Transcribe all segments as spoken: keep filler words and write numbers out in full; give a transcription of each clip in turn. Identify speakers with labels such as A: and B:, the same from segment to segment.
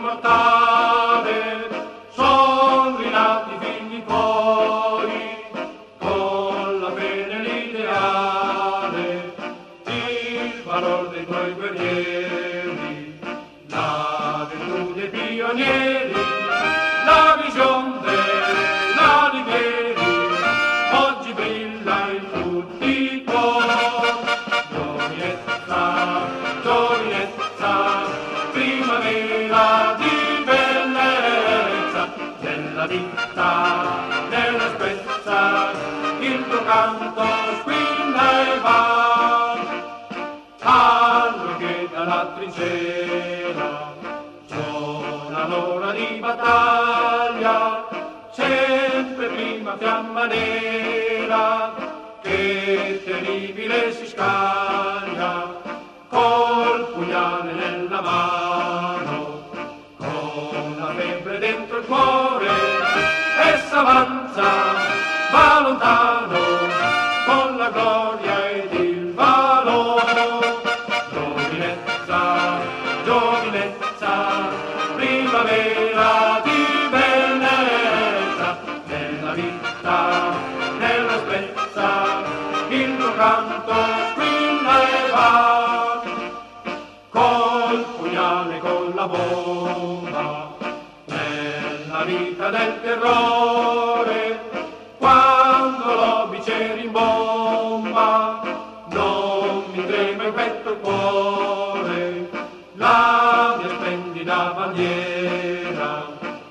A: immortale, son rinati figli tuoi, con la fede e l'ideale, il valor dei tuoi guerrieri, la virtù dei pionieri, la visione dei alighieri, oggi brilla in tutti i cuori. Giovinezza, giovinezza, primavera di bellezza, nella vita, nella spezza, il tuo canto squilla e va. Allora che dalla trincea suona l'ora di battaglia, sempre prima fiamma nera che terribile si scaglia, col pugnale nella mano, con la febbre dentro il cuore, e s'avanza, va lontano, con la gloria ed il valore. Giovinezza, giovinezza, primavera di bellezza, nella vita, nella spezza, il tuo canto squilla e va, col pugnale, con la bomba, nella vita del terrore, quando l'obice rimbomba, non mi trema in petto il cuore, la mia splendida bandiera,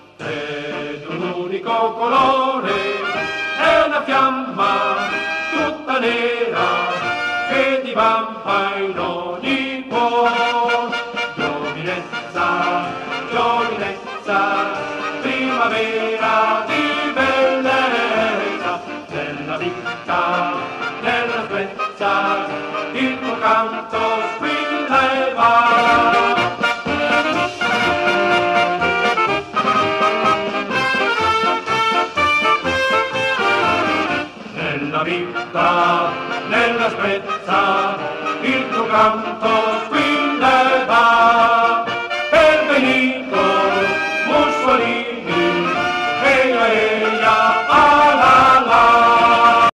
A: ed un unico colore, è una fiamma tutta nera che divampa in ogni cuore. Giovinezza, giovinezza, primavera di bellezza, nella vita, nella spezza, il tuo canto squilla e va. Nella vita, nella spezza, il tuo canto